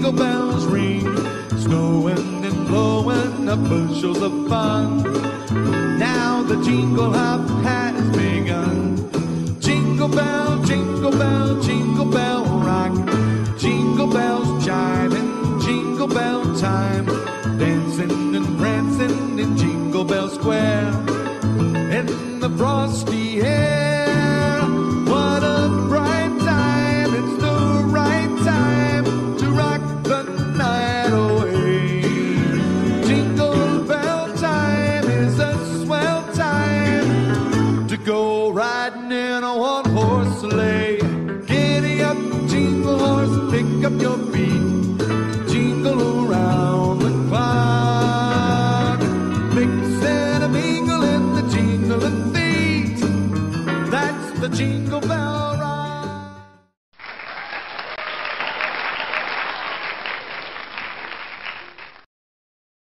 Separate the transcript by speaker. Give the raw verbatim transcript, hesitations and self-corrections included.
Speaker 1: jingle bells ring, snowing and blowing up bushels of fun. Now the jingle hop has begun. Jingle bell, jingle bell, jingle bell rock. Jingle bells chiming, jingle bell time. Dancing and prancing in Jingle Bell Square. In the frosty air, what a bright time. It's the right time to rock the night away. Jingle bell time is a swell time to go riding in a one-horse sleigh. Giddy up, jingle horse, pick up your feet. Jingle around the clock. Mix and a mingle in the jingling feet. That's the Jingle Bell